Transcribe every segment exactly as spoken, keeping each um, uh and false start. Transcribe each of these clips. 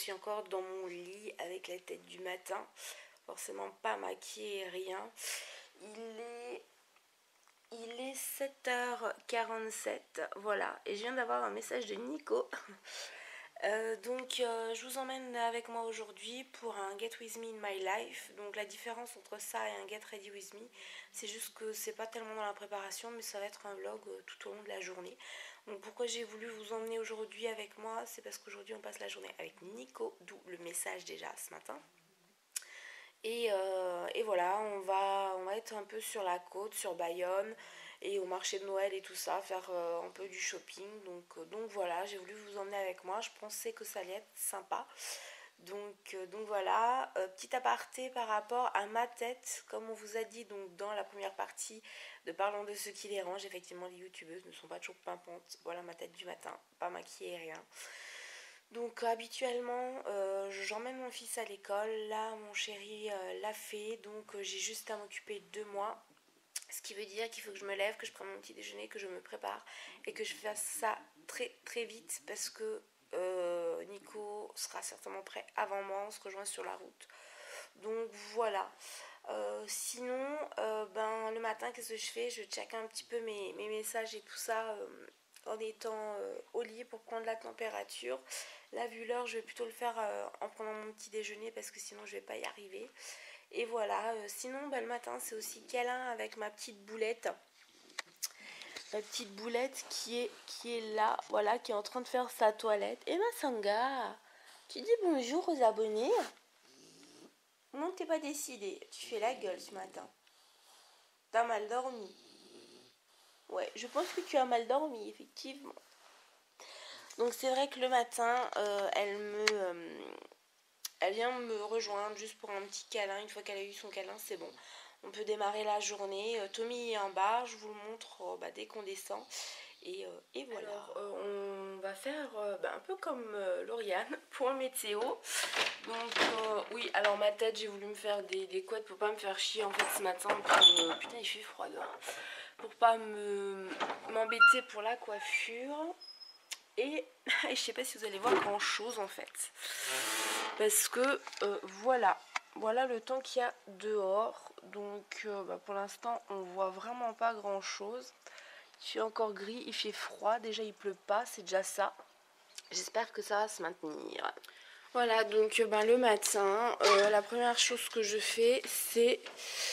suis encore dans mon lit avec la tête du matin, forcément pas maquillée, rien. Il est, il est sept heures quarante-sept, voilà, et je viens d'avoir un message de Nico. Euh, donc euh, je vous emmène avec moi aujourd'hui pour un Get With Me in My Life. Donc la différence entre ça et un Get Ready With Me, c'est juste que c'est pas tellement dans la préparation, mais ça va être un vlog euh, tout au long de la journée. Donc pourquoi j'ai voulu vous emmener aujourd'hui avec moi, c'est parce qu'aujourd'hui on passe la journée avec Nico, d'où le message déjà ce matin. Et, euh, et voilà, on va, on va être un peu sur la côte, sur Bayonne, et au marché de Noël et tout ça, faire euh, un peu du shopping. Donc, euh, donc voilà, j'ai voulu vous emmener avec moi. Je pensais que ça allait être sympa. Donc, euh, donc voilà, euh, petit aparté par rapport à ma tête, comme on vous a dit donc dans la première partie de Parlons de ce qui dérange, effectivement les youtubeuses ne sont pas toujours pimpantes. Voilà ma tête du matin, pas maquillée, rien. Donc habituellement euh, j'emmène mon fils à l'école, là mon chéri euh, l'a fait, donc euh, j'ai juste à m'occuper de moi. Ce qui veut dire qu'il faut que je me lève, que je prenne mon petit déjeuner, que je me prépare et que je fasse ça très très vite parce que euh, Nico sera certainement prêt avant moi, on se rejoint sur la route. Donc voilà. Euh, sinon, euh, ben, le matin, qu'est-ce que je fais? Je check un petit peu mes, mes messages et tout ça euh, en étant euh, au lit pour prendre la température. Là, vu l'heure, je vais plutôt le faire euh, en prenant mon petit déjeuner parce que sinon je vais pas y arriver. Et voilà, euh, sinon ben, le matin c'est aussi câlin avec ma petite boulette. Ma petite boulette qui est, qui est là, voilà, qui est en train de faire sa toilette. Et ma Sanga, tu dis bonjour aux abonnés? Non, t'es pas décidé, tu fais la gueule ce matin. T'as mal dormi. Ouais, je pense que tu as mal dormi, effectivement. Donc c'est vrai que le matin, euh, elle me... Euh, elle vient me rejoindre juste pour un petit câlin. Une fois qu'elle a eu son câlin, c'est bon. On peut démarrer la journée. Euh, Tommy est en bas, je vous le montre euh, bah, dès qu'on descend. Et, euh, et voilà. Alors, euh, on va faire euh, bah, un peu comme euh, Lauriane pour le météo. Donc, euh, oui, alors ma tête, j'ai voulu me faire des, des couettes pour pas me faire chier en fait ce matin. Pour, euh, putain, il fait froid dehors. Pour pas me m'embêter pour la coiffure. Et je sais pas si vous allez voir grand chose en fait. Parce que euh, voilà. Voilà le temps qu'il y a dehors. Donc euh, bah, pour l'instant on voit vraiment pas grand chose. Il fait encore gris, il fait froid. Déjà il pleut pas, c'est déjà ça. J'espère que ça va se maintenir. Voilà, donc ben, le matin, euh, la première chose que je fais, c'est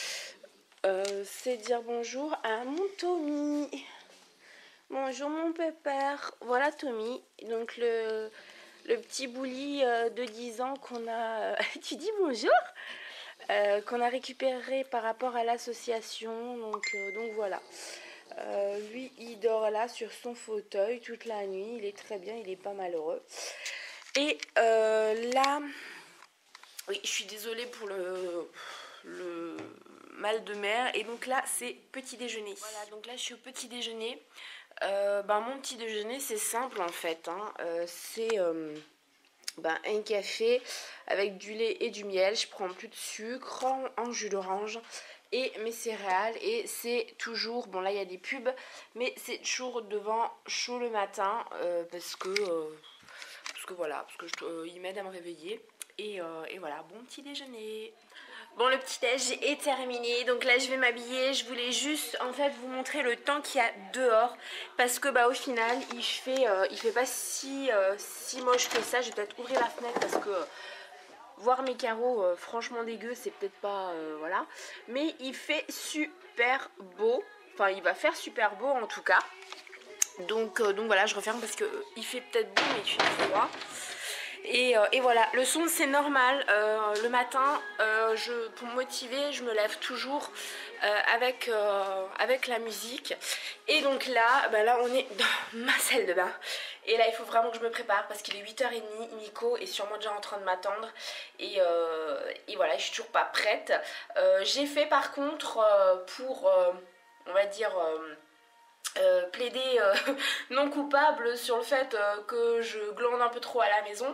euh, c'est dire bonjour à mon Tommy. Bonjour mon pépère. Voilà Tommy, donc le, le petit bouli euh, de dix ans qu'on a... Euh, tu dis bonjour euh, qu'on a récupéré par rapport à l'association, donc, euh, donc voilà. Euh, lui il dort là sur son fauteuil toute la nuit, il est très bien, il est pas malheureux. Et euh, là, oui je suis désolée pour le, le mal de mer. Et donc là c'est petit déjeuner. Voilà, donc là je suis au petit déjeuner. Euh, ben, mon petit déjeuner c'est simple en fait, hein. euh, c'est euh, ben, un café avec du lait et du miel, je prends plus de sucre, un jus d'orange et mes céréales, et c'est toujours, bon là il y a des pubs, mais c'est toujours devant chaud le matin euh, parce que euh, parce que voilà, parce que je, euh, il m'aide à me réveiller. Et, euh, et voilà, bon petit déjeuner. Bon, le petit déj est terminé, donc là je vais m'habiller. Je voulais juste en fait vous montrer le temps qu'il y a dehors, parce que bah au final il fait, euh, il fait pas si, euh, si moche que ça. Je vais peut-être ouvrir la fenêtre parce que euh, voir mes carreaux euh, franchement dégueu, c'est peut-être pas, euh, voilà. Mais il fait super beau, enfin il va faire super beau en tout cas. Donc, euh, donc voilà, je referme parce que euh, il fait peut-être beau mais il fait froid. Et, euh, et voilà, le son c'est normal, euh, le matin, euh, je, pour me motiver, je me lève toujours euh, avec, euh, avec la musique. Et donc là, bah là on est dans ma salle de bain. Et là il faut vraiment que je me prépare parce qu'il est huit heures trente, Nico est sûrement déjà en train de m'attendre. Et, euh, et voilà, je suis toujours pas prête. Euh, J'ai fait par contre euh, pour, euh, on va dire... Euh, Euh, plaider euh, non coupable sur le fait euh, que je glande un peu trop à la maison.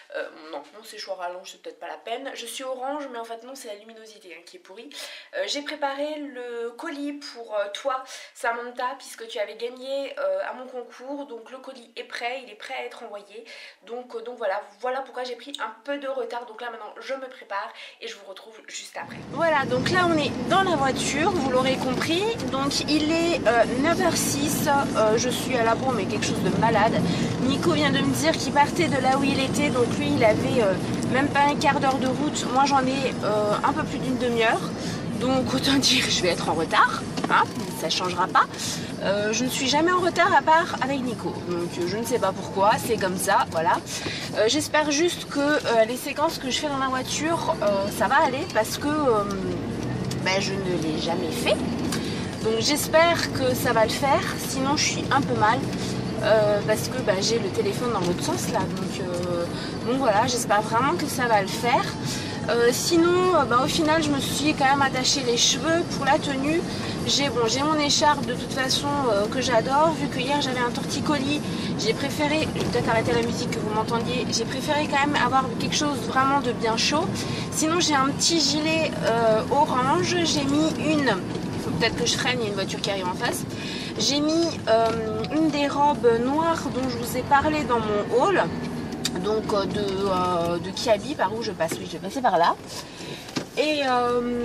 Euh, non, mon séchoir à longe c'est peut-être pas la peine. Je suis orange mais en fait non, c'est la luminosité hein, qui est pourrie. Euh, J'ai préparé le colis pour euh, toi Samantha puisque tu avais gagné euh, à mon concours. Donc le colis est prêt, il est prêt à être envoyé. Donc, euh, donc voilà, voilà pourquoi j'ai pris un peu de retard. Donc là maintenant je me prépare et je vous retrouve juste après. Voilà, donc là on est dans la voiture, vous l'aurez compris. Donc il est euh, neuf heures six, euh, je suis à la bourre mais quelque chose de malade. Nico vient de me dire qu'il partait de là où il était, donc lui il avait euh, même pas un quart d'heure de route, moi j'en ai euh, un peu plus d'une demi-heure, donc autant dire je vais être en retard, hein, ça changera pas. Euh, je ne suis jamais en retard à part avec Nico, donc euh, je ne sais pas pourquoi, c'est comme ça, voilà. Euh, J'espère juste que euh, les séquences que je fais dans ma voiture, euh, ça va aller parce que euh, ben, je ne l'ai jamais fait. Donc j'espère que ça va le faire, sinon je suis un peu mal euh, parce que bah, j'ai le téléphone dans l'autre sens là. Donc, euh, donc voilà, j'espère vraiment que ça va le faire. Euh, sinon, euh, bah, au final, je me suis quand même attaché les cheveux pour la tenue. J'ai bon, j'ai mon écharpe de toute façon euh, que j'adore. Vu que hier j'avais un torticolis, j'ai préféré, je vais peut-être arrêter la musique que vous m'entendiez, j'ai préféré quand même avoir quelque chose vraiment de bien chaud. Sinon j'ai un petit gilet euh, orange, j'ai mis une... Peut-être que je freine, il y a une voiture qui arrive en face. J'ai mis euh, une des robes noires dont je vous ai parlé dans mon haul. Donc euh, de, euh, de Kiabi, par où je passe. Oui, je vais passer par là. Et, euh,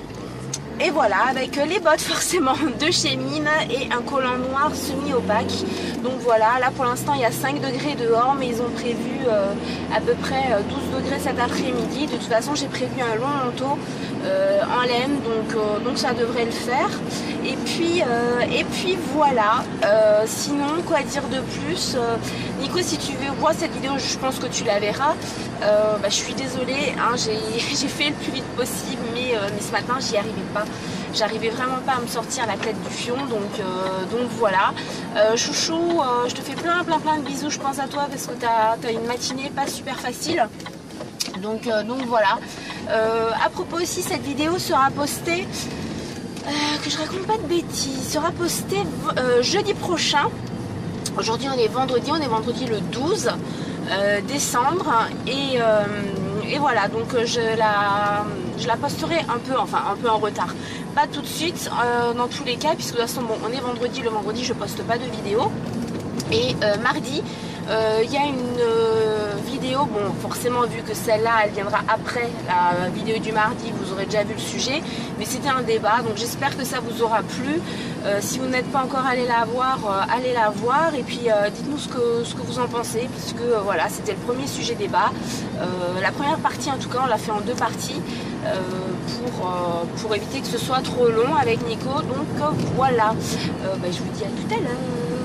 et voilà, avec les bottes forcément de chez Mine et un collant noir semi-opaque. Donc voilà, là pour l'instant il y a cinq degrés dehors, mais ils ont prévu euh, à peu près douze degrés cet après-midi. De toute façon j'ai prévu un long manteau euh, en laine, donc, euh, donc ça devrait le faire. Et puis, euh, et puis voilà, euh, sinon quoi dire de plus, euh, Nico, si tu vois cette vidéo, je pense que tu la verras. euh, bah, je suis désolée, hein, j'ai fait le plus vite possible, mais, euh, mais ce matin j'y arrivais pas. J'arrivais vraiment pas à me sortir la tête du fion, donc, euh, donc voilà. Euh, chouchou, euh, je te fais plein plein plein de bisous, je pense à toi parce que tu as, t'as une matinée pas super facile. Donc, euh, donc voilà. Euh, à propos aussi, cette vidéo sera postée, euh, que je raconte pas de bêtises, sera postée euh, jeudi prochain. Aujourd'hui on est vendredi, on est vendredi le douze euh, décembre et, euh, et voilà, donc je la, je la posterai un peu, enfin un peu en retard. Pas tout de suite euh, dans tous les cas, puisque de toute façon bon, on est vendredi, le vendredi je poste pas de vidéo. Et euh, mardi, il euh, y a une euh, vidéo, bon forcément vu que celle-là elle viendra après la vidéo du mardi, vous aurez déjà vu le sujet, mais c'était un débat, donc j'espère que ça vous aura plu. Euh, si vous n'êtes pas encore allé la voir, euh, allez la voir et puis euh, dites-nous ce que, ce que vous en pensez, puisque euh, voilà, c'était le premier sujet débat. Euh, la première partie en tout cas on l'a fait en deux parties euh, pour, euh, pour éviter que ce soit trop long avec Nico, donc euh, voilà. Euh, bah, je vous dis à tout à l'heure.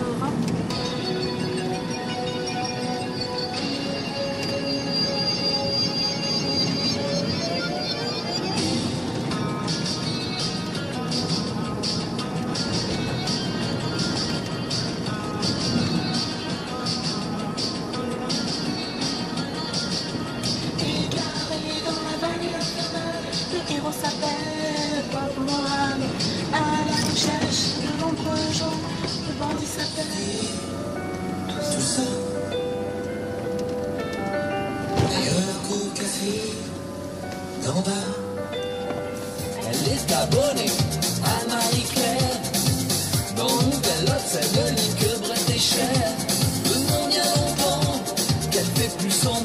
Elle est abonnée à Marie-Claire. Dans Nouvel-Lot, c'est de lit que Brett est cher. Demande bien longtemps qu'elle fait plus semblant.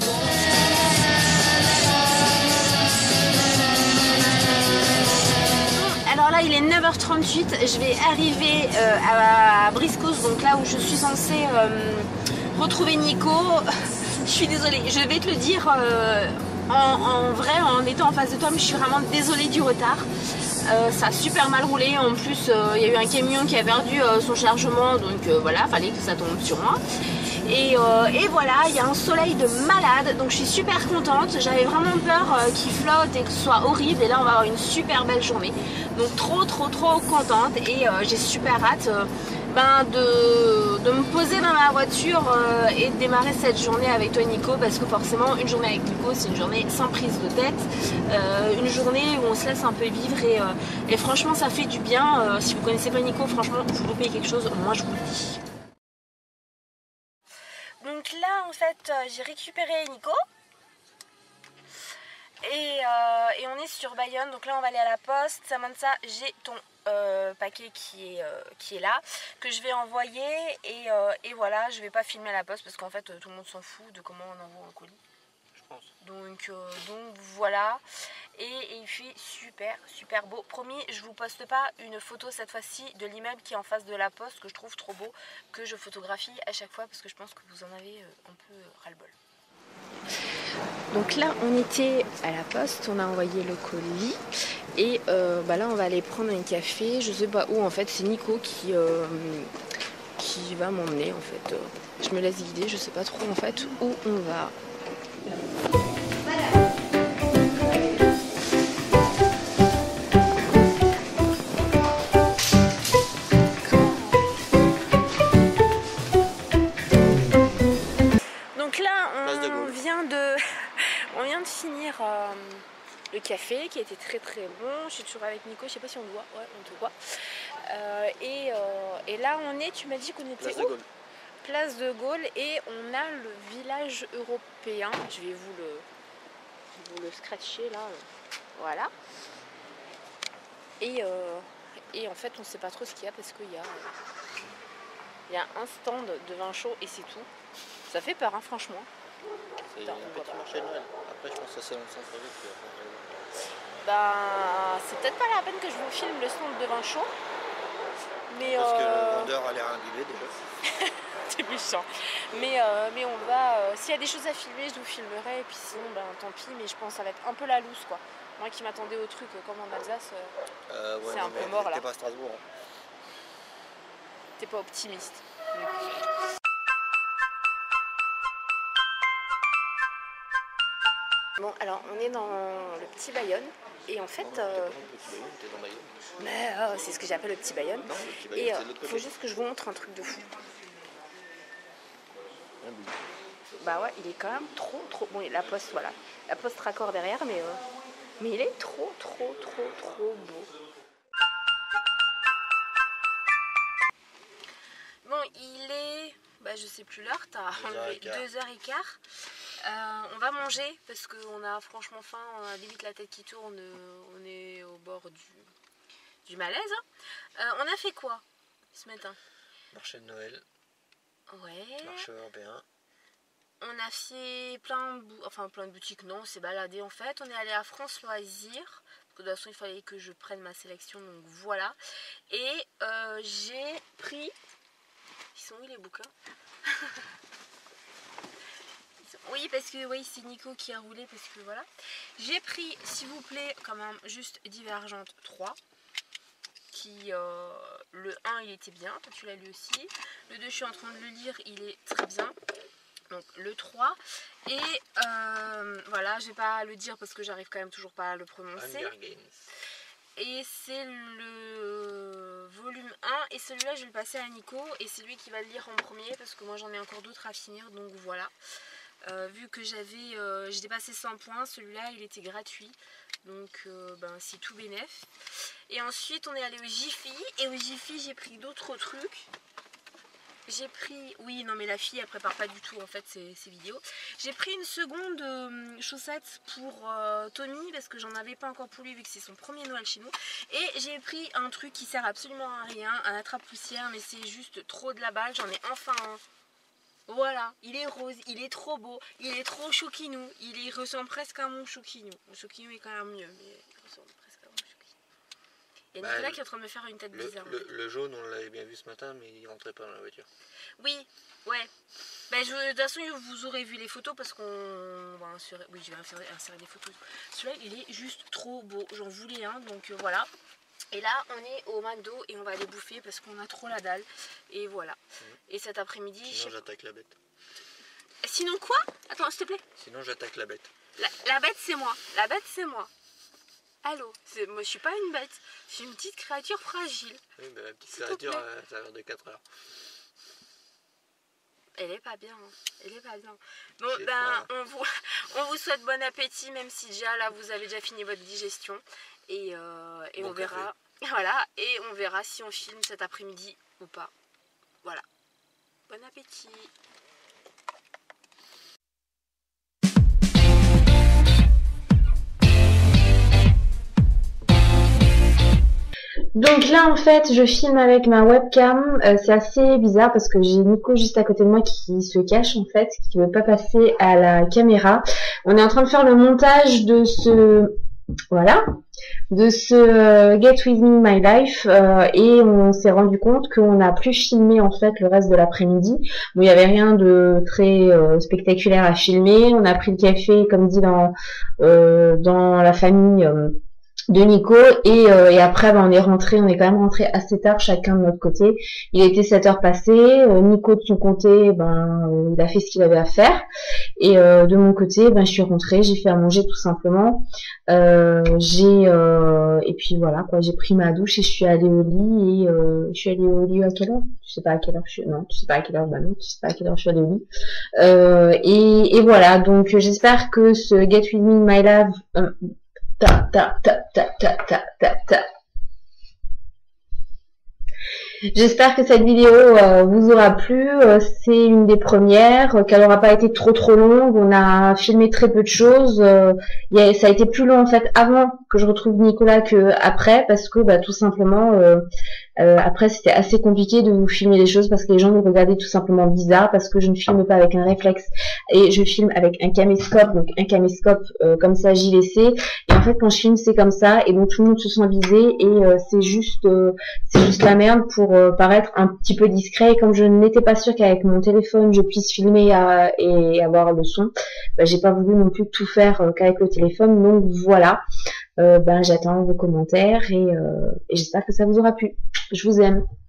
Alors là il est neuf heures trente-huit, je vais arriver euh, à Briscos, donc là où je suis censée euh, retrouver Nico. Je suis désolée, je vais te le dire euh, en, en vrai, en étant en face de toi, mais je suis vraiment désolée du retard. Euh, ça a super mal roulé, en plus euh, il y a eu un camion qui a perdu euh, son chargement, donc euh, voilà, fallait que ça tombe sur moi. Et, euh, et voilà, il y a un soleil de malade, donc je suis super contente. J'avais vraiment peur euh, qu'il flotte et que ce soit horrible, et là on va avoir une super belle journée. Donc trop trop trop contente, et euh, j'ai super hâte euh, ben, de, de me poser dans ma voiture euh, et de démarrer cette journée avec toi Nico, parce que forcément une journée avec Nico c'est une journée sans prise de tête, euh, une journée où on se laisse un peu vivre, et, euh, et franchement ça fait du bien. Euh, si vous connaissez pas Nico, franchement vous loupez quelque chose, moi je vous le dis. Donc là en fait j'ai récupéré Nico, Et, euh, et on est sur Bayonne, donc là on va aller à la poste. Samantha, j'ai ton euh, paquet qui est, euh, qui est là, que je vais envoyer. Et, euh, et voilà, je vais pas filmer à la poste parce qu'en fait tout le monde s'en fout de comment on envoie un colis. Je pense. Donc, euh, donc voilà. Et, et il fait super, super beau. Promis, je vous poste pas une photo cette fois-ci de l'immeuble qui est en face de la poste, que je trouve trop beau, que je photographie à chaque fois parce que je pense que vous en avez un peu ras-le-bol. Donc là on était à la poste, on a envoyé le colis et euh, bah là on va aller prendre un café, je sais pas où en fait, c'est Nico qui, euh, qui va m'emmener en fait. Je me laisse guider, je sais pas trop en fait où on va. Donc là on vient de, on vient de finir euh, le café qui était très très bon. Je suis toujours avec Nico, je sais pas si on le voit, ouais on te voit. Euh, et, euh, et là on est, tu m'as dit qu'on était Place où? de Gaulle. Place de Gaulle et on a le village européen. Je vais vous le, vous le scratcher là, voilà. Et, euh, et en fait on sait pas trop ce qu'il y a parce qu'il y a, il y a un stand de vin chaud et c'est tout. Ça fait peur hein, franchement. C'est un petit marché de Noël. Après je pense que ça c'est dans le centre-ville. Bah c'est peut-être pas la peine que je vous filme le stand de vin chaud. Mais parce euh... que le vendeur a l'air imbibé déjà. C'est méchant. Mais, euh, mais on va. Euh, S'il y a des choses à filmer, je vous filmerai. Et puis sinon, ben, tant pis. Mais je pense que ça va être un peu la loose quoi. Moi qui m'attendais au truc euh, comme en Alsace, euh, euh, ouais, c'est non, un peu mort là. T'es pas à Strasbourg. Hein. T'es pas optimiste. Bon, alors on est dans le petit Bayonne. Et en fait. Non, non, euh... t'es pas dans le petit Bayonne, t'es dans Bayonne. Mais euh, c'est ce que j'appelle le petit Bayonne. Non, le petit Bayonne, et c'est il l'autre euh, faut juste que je vous montre un truc de fou. Un but. Bah ouais, il est quand même trop trop. Bon, la poste, voilà. La poste raccord derrière, mais, euh... mais il est trop trop trop trop beau. Bon, il est. Bah, je sais plus l'heure, t'as enlevé deux heures quinze. Euh, on va manger parce qu'on a franchement faim, on a limite la tête qui tourne, on est au bord du, du malaise. Euh, on a fait quoi ce matin? Marché de Noël. Ouais. Marché européen. On a fait plein de, enfin, plein de boutiques, non, on s'est baladé en fait. On est allé à France Loisirs, parce que de toute façon il fallait que je prenne ma sélection, donc voilà. Et euh, j'ai pris... Ils sont où les bouquins? Oui, parce que oui, c'est Nico qui a roulé, parce que voilà. J'ai pris, s'il vous plaît, quand même, juste Divergente trois. Qui, euh, le un, il était bien, toi tu l'as lu aussi. Le deux, je suis en train de le lire, il est très bien. Donc le trois. Et euh, voilà, je vais pas le dire parce que j'arrive quand même toujours pas à le prononcer. Et c'est le volume un. Et celui-là, je vais le passer à Nico. Et c'est lui qui va le lire en premier parce que moi j'en ai encore d'autres à finir. Donc voilà. Euh, vu que j'avais euh, j'ai dépassé cent points, celui-là il était gratuit, donc euh, ben, c'est tout bénef. Et ensuite on est allé au Jiffy, et au Jiffy j'ai pris d'autres trucs. J'ai pris, oui non mais la fille elle prépare pas du tout en fait ces, ces vidéos. J'ai pris une seconde euh, chaussette pour euh, Tommy parce que j'en avais pas encore pour lui vu que c'est son premier Noël chez nous. Et j'ai pris un truc qui sert absolument à rien, un attrape-poussière, mais c'est juste trop de la balle, j'en ai enfin un. Voilà, il est rose, il est trop beau, il est trop chouquinou, il, il ressemble presque à mon chouquinou. Mon chouquinou est quand même mieux, mais il ressemble presque à mon chouquinou. Il y a bah, Nicolas qui est en train de me faire une tête le, bizarre. Le, le jaune, on l'avait bien vu ce matin, mais il rentrait pas dans la voiture. Oui, ouais. Bah, je, de toute façon, vous aurez vu les photos parce qu'on va insérer, oui, je vais insérer, insérer des photos. Celui-là, il est juste trop beau, j'en voulais un, donc euh, voilà. Et là, on est au McDo et on va aller bouffer parce qu'on a trop la dalle. Et voilà. Mmh. Et cet après-midi... Sinon, j'attaque la bête. Sinon quoi? Attends, s'il te plaît. Sinon, j'attaque la bête. La, la bête, c'est moi. La bête, c'est moi. Allô? Moi, je suis pas une bête. Je suis une petite créature fragile. Oui, mais la petite créature, euh, ça a l'air de quatre heures. Elle est pas bien. Hein. Elle est pas bien. Bon, ben, on vous, on vous souhaite bon appétit, même si déjà, là, vous avez déjà fini votre digestion. Et, euh, et bon on verra, café. Voilà, et on verra si on filme cet après-midi ou pas. Voilà. Bon appétit. Donc là en fait je filme avec ma webcam, euh, c'est assez bizarre parce que j'ai Nico juste à côté de moi qui se cache en fait, qui veut pas passer à la caméra. On est en train de faire le montage de ce voilà, de ce euh, Get With Me My Life euh, et on s'est rendu compte qu'on n'a plus filmé en fait le reste de l'après-midi. Bon, il y avait rien de très euh, spectaculaire à filmer. On a pris le café comme dit dans euh, dans la famille euh, de Nico et, euh, et après ben, on est rentré, on est quand même rentré assez tard chacun de notre côté. Il était sept heures passées, euh, Nico de son côté ben euh, il a fait ce qu'il avait à faire et euh, de mon côté ben je suis rentrée, j'ai fait à manger tout simplement. Euh, j'ai euh, et puis voilà quoi, j'ai pris ma douche et je suis allée au lit et euh, je suis allée au lit à quelle heure? Tu sais pas à quelle heure je suis non, tu sais pas à quelle heure bah non, tu sais pas à quelle heure je suis allée au lit. Euh, et, et voilà, donc j'espère que ce Get With Me My Love euh, Ta, ta, ta, ta, ta, ta, ta, ta. J'espère que cette vidéo euh, vous aura plu. Euh, c'est une des premières, euh, qu'elle n'aura pas été trop trop longue. On a filmé très peu de choses. Euh, y a, ça a été plus long en fait avant que je retrouve Nicolas que après parce que bah, tout simplement euh, euh, après c'était assez compliqué de vous filmer les choses parce que les gens nous regardaient tout simplement bizarre parce que je ne filme pas avec un réflexe et je filme avec un caméscope, donc un caméscope euh, comme ça J V C et en fait quand je filme c'est comme ça et donc tout le monde se sent visé et euh, c'est juste euh, c'est juste la merde pour euh, paraître un petit peu discret et comme je n'étais pas sûre qu'avec mon téléphone je puisse filmer à, et avoir le son, bah, j'ai pas voulu non plus tout faire euh, qu'avec le téléphone donc voilà. Euh, ben j'attends vos commentaires et, euh, et j'espère que ça vous aura plu. Je vous aime.